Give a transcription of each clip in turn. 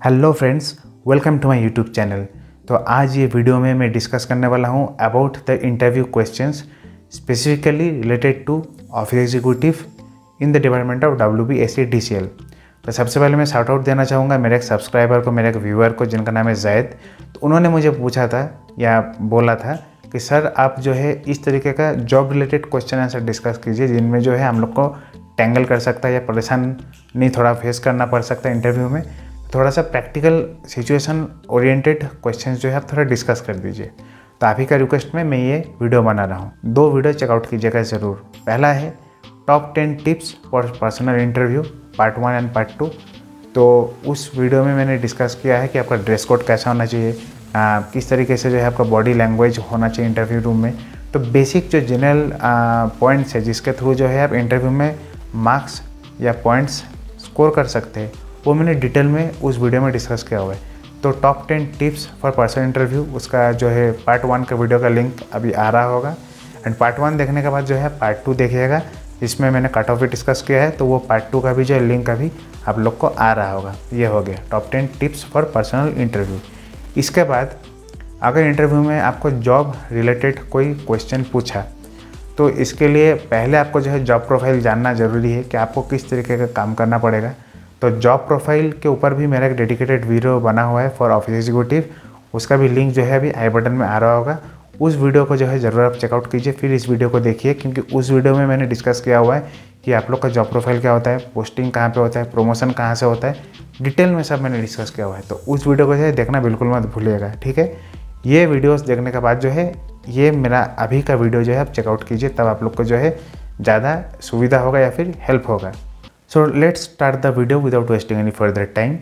Hello friends, welcome to my YouTube channel. तो आज ये वीडियो में मैं डिस्कस करने वाला हूँ about the interview questions specifically related to office executive in the department of Wbsedcl। तो सबसे पहले मैं शाउट आउट देना चाहूँगा मेरे एक सब्सक्राइबर को, मेरे एक व्यूअर को जिनका नाम है जैद। तो उन्होंने मुझे पूछा था या बोला था कि सर आप जो है इस तरीके का job related question answer discuss कीजिए जिनमें जो है हम लोग को टैंगल कर सकता है या परेशानी थोड़ा फेस करना पड़ सकता है इंटरव्यू में। थोड़ा सा प्रैक्टिकल सिचुएशन ओरिएंटेड क्वेश्चंस जो है आप थोड़ा डिस्कस कर दीजिए। तो आप ही का रिक्वेस्ट में मैं ये वीडियो बना रहा हूँ। 2 वीडियो चेकआउट कीजिएगा ज़रूर। पहला है top 10 tips for personal interview part 1 and part 2। तो उस वीडियो में मैंने डिस्कस किया है कि आपका ड्रेस कोड कैसा होना चाहिए, किस तरीके से जो है आपका बॉडी लैंग्वेज होना चाहिए इंटरव्यू रूम में। तो बेसिक जो जनरल पॉइंट्स है जिसके थ्रू जो है आप इंटरव्यू में मार्क्स या पॉइंट्स स्कोर कर सकते हैं, वो मैंने डिटेल में उस वीडियो में डिस्कस किया हुआ है। तो top 10 tips for personal interview, उसका जो है पार्ट 1 का वीडियो का लिंक अभी आ रहा होगा। एंड पार्ट 1 देखने के बाद जो है पार्ट 2 देखिएगा, इसमें मैंने कट ऑफ भी डिस्कस किया है। तो वो पार्ट 2 का भी जो लिंक अभी आप लोग को आ रहा होगा। ये हो गया top 10 tips for personal interview. इसके बाद अगर इंटरव्यू में आपको जॉब रिलेटेड कोई क्वेश्चन पूछा तो इसके लिए पहले आपको जो है जॉब प्रोफाइल जानना ज़रूरी है कि आपको किस तरीके का काम करना पड़ेगा। तो जॉब प्रोफाइल के ऊपर भी मेरा एक डेडिकेटेड वीडियो बना हुआ है फॉर ऑफिस एग्जीक्यूटिव, उसका भी लिंक जो है अभी आई बटन में आ रहा होगा। उस वीडियो को जो है ज़रूर आप चेकआउट कीजिए, फिर इस वीडियो को देखिए, क्योंकि उस वीडियो में मैंने डिस्कस किया हुआ है कि आप लोग का जॉब प्रोफाइल क्या होता है, पोस्टिंग कहाँ पे होता है, प्रमोशन कहाँ से होता है, डिटेल में सब मैंने डिस्कस किया हुआ है। तो उस वीडियो को जो है देखना बिल्कुल मत भूलिएगा, ठीक है। ये वीडियोस देखने के बाद जो है ये मेरा अभी का वीडियो जो है आप चेकआउट कीजिए, तब आप लोग को जो है ज़्यादा सुविधा होगा या फिर हेल्प होगा। So let's start the video without wasting any further time.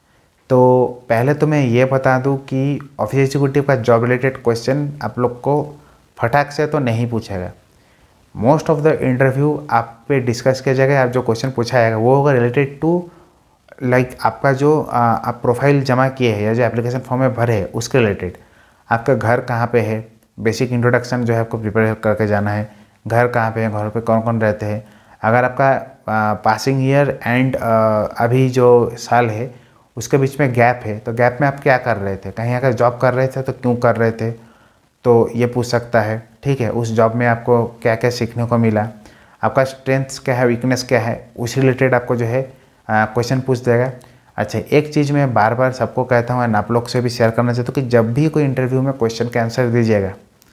तो पहले तो मैं ये बता दूं कि ऑफिस एग्जीक्यूटिव का जॉब रिलेटेड क्वेश्चन आप लोग को फटाक से तो नहीं पूछेगा। मोस्ट ऑफ द इंटरव्यू आप पे डिस्कस किया जाएगा, आप जो क्वेश्चन पूछा जाएगा वो होगा रिलेटेड टू लाइक आपका जो आप प्रोफाइल जमा किए हैं या जो एप्लीकेशन फॉर्म में भरे हैं उसके रिलेटेड। आपका घर कहाँ पे है, बेसिक इंट्रोडक्शन जो है आपको प्रिपेयर करके जाना है। घर कहाँ पे है, घर पे कौन कौन रहते हैं। अगर आपका पासिंग ईयर एंड अभी जो साल है उसके बीच में गैप है, तो गैप में आप क्या कर रहे थे, कहीं अगर जॉब कर रहे थे तो क्यों कर रहे थे, तो ये पूछ सकता है, ठीक है। उस जॉब में आपको क्या क्या सीखने को मिला, आपका स्ट्रेंथ्स क्या है, वीकनेस क्या है, उस रिलेटेड आपको जो है क्वेश्चन पूछ देगा। अच्छा, एक चीज़ मैं बार बार सबको कहता हूँ एंड आप लोग से भी शेयर करना चाहता हूँ कि जब भी कोई इंटरव्यू में क्वेश्चन का आंसर दीजिएगा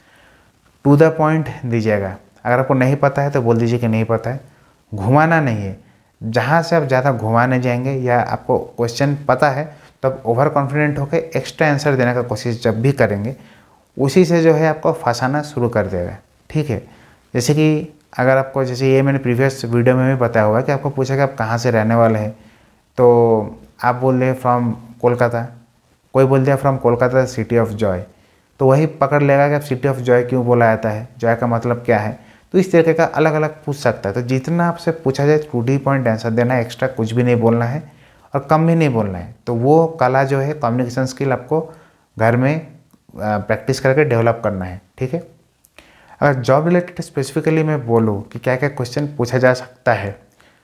टू द पॉइंट दीजिएगा। अगर आपको नहीं पता है तो बोल दीजिए कि नहीं पता है, घुमाना नहीं है। जहाँ से आप ज़्यादा घुमाने जाएंगे या आपको क्वेश्चन पता है तो आप ओवर कॉन्फिडेंट होकर एक्स्ट्रा आंसर देने का कोशिश जब भी करेंगे, उसी से जो है आपको फंसाना शुरू कर देगा, ठीक है। जैसे कि अगर आपको, जैसे ये मैंने प्रीवियस वीडियो में भी बताया हुआ है कि आपको पूछा कि आप कहाँ से रहने वाले हैं, तो आप बोल रहे फ्रॉम कोलकाता, कोई बोल दिया from Kolkata city of joy, तो वही पकड़ लेगा कि आप सिटी ऑफ जॉय क्यों बोला जाता है, जॉय का मतलब क्या है। तो इस तरीके का अलग अलग पूछ सकता है। तो जितना आपसे पूछा जाए टू डी पॉइंट आंसर देना है, एक्स्ट्रा कुछ भी नहीं बोलना है और कम भी नहीं बोलना है। तो वो कला जो है कम्युनिकेशन स्किल आपको घर में प्रैक्टिस करके डेवलप करना है, ठीक है। अगर जॉब रिलेटेड स्पेसिफिकली मैं बोलूँ कि क्या क्या क्वेश्चन पूछा जा सकता है,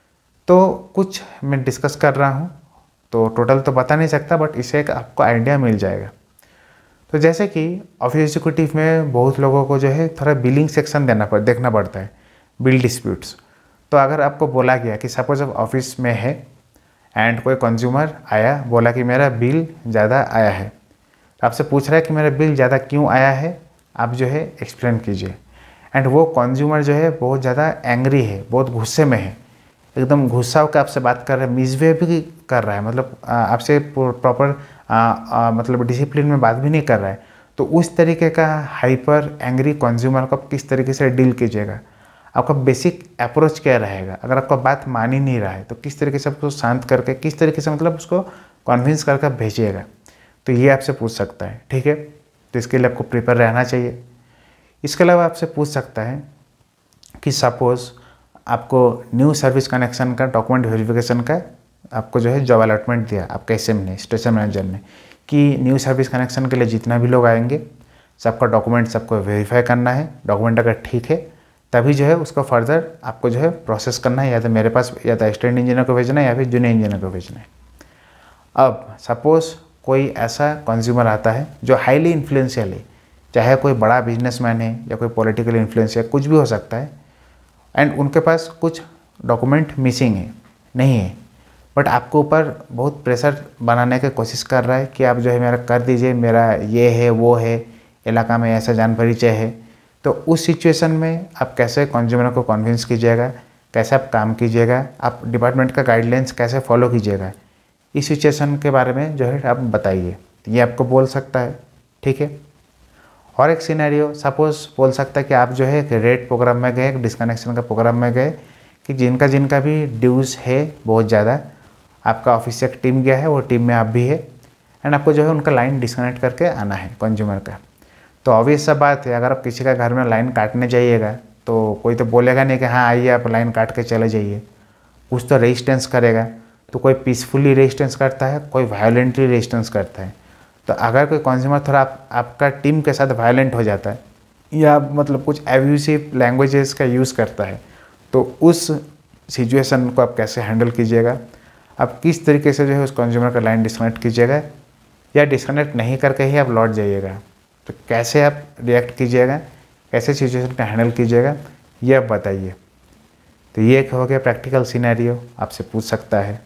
तो कुछ मैं डिस्कस कर रहा हूँ, तो टोटल तो बता नहीं सकता, बट इससे एक आपको आइडिया मिल जाएगा। तो जैसे कि ऑफिस एग्जीक्यूटिव में बहुत लोगों को जो है थोड़ा बिलिंग सेक्शन देखना पड़ता है, बिल डिस्प्यूट्स। तो अगर आपको बोला गया कि सपोज आप ऑफिस में है एंड कोई कंज्यूमर आया, बोला कि मेरा बिल ज़्यादा आया है, आपसे पूछ रहा है कि मेरा बिल ज़्यादा क्यों आया है, आप जो है एक्सप्लेन कीजिए। एंड वो कंज्यूमर जो है बहुत ज़्यादा एंग्री है, बहुत गुस्से में है, एकदम गुस्सा होकर आपसे बात कर रहा है, मिसबिहेव भी कर रहा है, मतलब आपसे प्रॉपर मतलब डिसिप्लिन में बात भी नहीं कर रहा है। तो उस तरीके का हाइपर एंग्री कंज्यूमर को आप किस तरीके से डील कीजिएगा, आपका बेसिक अप्रोच क्या रहेगा। अगर आपका बात मान ही नहीं रहा है तो किस तरीके से उसको शांत करके, किस तरीके से मतलब उसको कन्विंस करके भेजिएगा, तो ये आपसे पूछ सकता है, ठीक है। तो इसके लिए आपको प्रिपेयर रहना चाहिए। इसके अलावा आपसे पूछ सकता है कि सपोज़ आपको न्यू सर्विस कनेक्शन का डॉक्यूमेंट वेरिफिकेशन का आपको जो है जॉब अलॉटमेंट दिया आपके SM ने, स्टेशन मैनेजर ने, कि न्यू सर्विस कनेक्शन के लिए जितना भी लोग आएंगे सबका डॉक्यूमेंट सबको वेरीफाई करना है। डॉक्यूमेंट अगर ठीक है तभी जो है उसको फर्दर आपको जो है प्रोसेस करना है, या तो मेरे पास या तो असिस्टेंट इंजीनियर को भेजना है या फिर जूनियर इंजीनियर को भेजना है। अब सपोज़ कोई ऐसा कंज्यूमर आता है जो हाईली इन्फ्लुएंशियल है, चाहे कोई बड़ा बिजनेसमैन है या कोई पॉलिटिकल इन्फ्लुएंस है, कुछ भी हो सकता है, एंड उनके पास कुछ डॉक्यूमेंट मिसिंग है, नहीं है, बट आपके ऊपर बहुत प्रेशर बनाने की कोशिश कर रहा है कि आप जो है मेरा कर दीजिए, मेरा ये है वो है, इलाका में ऐसा जान परिचय है। तो उस सिचुएशन में आप कैसे कंज्यूमर को कन्विंस कीजिएगा, कैसे आप काम कीजिएगा, आप डिपार्टमेंट का गाइडलाइंस कैसे फॉलो कीजिएगा, इस सिचुएशन के बारे में जो है आप बताइए। तो ये आपको बोल सकता है, ठीक है। और एक सिनेरियो सपोज बोल सकता है कि आप जो है एक रेट प्रोग्राम में गए, एक डिस्कनेक्शन का प्रोग्राम में गए, कि जिनका भी ड्यूज़ है बहुत ज़्यादा, आपका ऑफिस से एक टीम गया है, वो टीम में आप भी है, एंड आपको जो है उनका लाइन डिस्कनेक्ट करके आना है कंज्यूमर का। तो ऑब्वियस सा बात है, अगर आप किसी का घर में लाइन काटने जाइएगा तो कोई तो बोलेगा नहीं कि हाँ आइए आप लाइन काट के चले जाइए, कुछ तो रेजिस्टेंस करेगा। तो कोई पीसफुली रेजिस्टेंस करता है, कोई वायलेंटली रेजिस्टेंस करता है। तो अगर कोई कंज्यूमर थोड़ा आपका टीम के साथ वायलेंट हो जाता है या मतलब कुछ एब्यूसिव लैंग्वेजेस का यूज़ करता है, तो उस सिचुएशन को आप कैसे हैंडल कीजिएगा, आप किस तरीके से जो है उस कंज्यूमर का लाइन डिस्कनेक्ट कीजिएगा, या डिस्कनेक्ट नहीं करके ही आप लौट जाइएगा। तो कैसे आप रिएक्ट कीजिएगा, कैसे सिचुएशन को हैंडल कीजिएगा, ये आप बताइए। तो ये एक हो गया प्रैक्टिकल सिनेरियो, आपसे पूछ सकता है।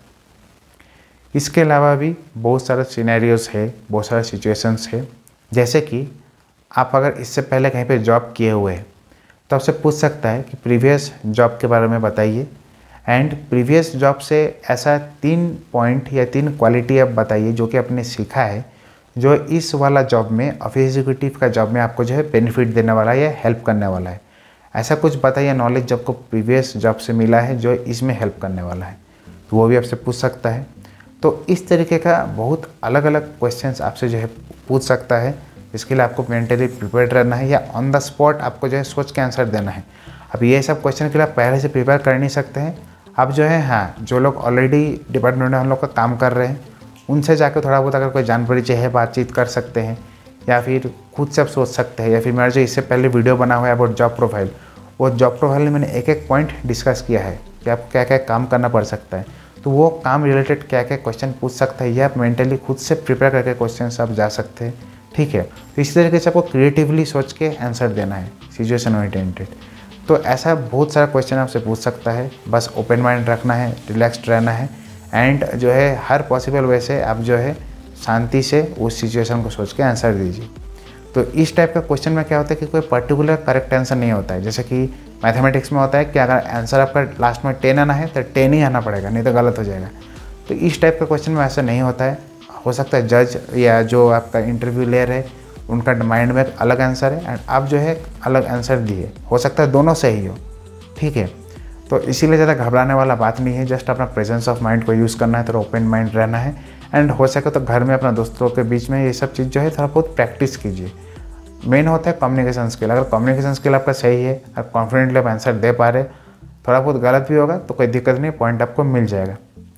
इसके अलावा भी बहुत सारे सिनेरियोज है, बहुत सारे सिचुएशंस है। जैसे कि आप अगर इससे पहले कहीं पे जॉब किए हुए हैं तो आपसे पूछ सकता है कि प्रीवियस जॉब के बारे में बताइए, एंड प्रीवियस जॉब से ऐसा 3 पॉइंट या 3 क्वालिटी आप बताइए जो कि आपने सीखा है, जो इस वाला जॉब में, ऑफिस एग्जीक्यूटिव का जॉब में आपको जो है बेनिफिट देने वाला है या हेल्प करने वाला है। ऐसा कुछ बताइए नॉलेज जो आपको प्रीवियस जॉब से मिला है जो इसमें हेल्प करने वाला है, तो वो भी आपसे पूछ सकता है। तो इस तरीके का बहुत अलग अलग क्वेश्चंस आपसे जो है पूछ सकता है, इसके लिए आपको मेंटली प्रिपेयर्ड रहना है, या ऑन द स्पॉट आपको जो है सोच के आंसर देना है। अब ये सब क्वेश्चन के लिए आप पहले से प्रिपेयर कर नहीं सकते हैं। आप जो है हाँ, जो लोग ऑलरेडी डिपार्टमेंट में हम लोग का काम कर रहे हैं उनसे जाकर थोड़ा बहुत अगर कोई जान परिचय है बातचीत कर सकते हैं, या फिर खुद से आप सोच सकते हैं, या फिर मेरा जो इससे पहले वीडियो बना हुआ है अबाउट जॉब प्रोफाइल, वो जॉब प्रोफाइल में मैंने एक एक पॉइंट डिस्कस किया है कि आप क्या क्या काम करना पड़ सकता है। तो वो काम रिलेटेड क्या क्या क्वेश्चन पूछ सकता है, या आप मेंटली खुद से प्रिपेयर करके क्वेश्चन आप जा सकते हैं, ठीक है। तो इसी तरीके से आपको क्रिएटिवली सोच के आंसर देना है, सिचुएशन ओरिएंटेड। तो ऐसा बहुत सारा क्वेश्चन आपसे पूछ सकता है, बस ओपन माइंड रखना है, रिलैक्स्ड रहना है, एंड जो है हर पॉसिबल वे से आप जो है शांति से उस सिचुएशन को सोच के आंसर दीजिए। तो इस टाइप का क्वेश्चन में क्या होता है कि कोई पर्टिकुलर करेक्ट आंसर नहीं होता है। जैसे कि मैथमेटिक्स में होता है कि अगर आंसर आपका लास्ट में 10 आना है तो 10 ही आना पड़ेगा, नहीं तो गलत हो जाएगा। तो इस टाइप का क्वेश्चन में ऐसा नहीं होता है। हो सकता है जज या जो आपका इंटरव्यू ले रहे उनका माइंड में एक अलग आंसर है एंड आप जो है अलग आंसर दिए, हो सकता है दोनों सही हो, ठीक है। तो इसीलिए ज़्यादा घबराने वाला बात नहीं है, जस्ट अपना प्रेजेंस ऑफ माइंड को यूज़ करना है, थोड़ा ओपन माइंड रहना है, एंड हो सके तो घर में अपना दोस्तों के बीच में ये सब चीज़ जो है थोड़ा बहुत प्रैक्टिस कीजिए। मेन होता है कम्युनिकेशन स्किल। अगर कम्युनिकेशन स्किल आपका सही है, आप कॉन्फिडेंटली आप आंसर दे पा रहे, थोड़ा बहुत गलत भी होगा तो कोई दिक्कत नहीं, पॉइंट आपको मिल जाएगा।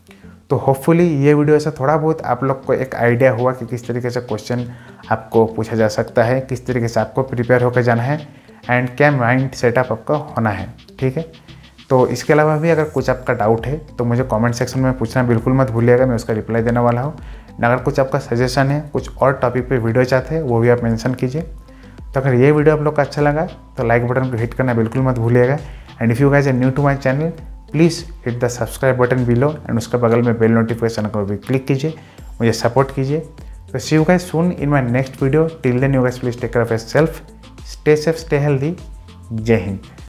तो होपफुली ये वीडियो से थोड़ा बहुत आप लोग को एक आइडिया हुआ कि किस तरीके से क्वेश्चन आपको पूछा जा सकता है, किस तरीके से आपको प्रिपेयर होकर जाना है, एंड क्या माइंड सेटअप आपका होना है, ठीक है। तो इसके अलावा भी अगर कुछ आपका डाउट है तो मुझे कमेंट सेक्शन में पूछना बिल्कुल मत भूलिएगा, मैं उसका रिप्लाई देने वाला हूँ। अगर कुछ आपका सजेशन है, कुछ और टॉपिक पे वीडियो चाहते हैं, वो भी आप मेंशन कीजिए। तो अगर ये वीडियो आप लोग का अच्छा लगा तो लाइक बटन को हिट करना बिल्कुल मत भूलिएगा, and if you guys are new to my channel please hit the subscribe button below, and उसके बगल में बेल नोटिफिकेशन को भी क्लिक कीजिए, मुझे सपोर्ट कीजिए। तो see you guys soon in my next video. Till then you guys please take care of yourself, stay safe, stay healthy. जय हिंद।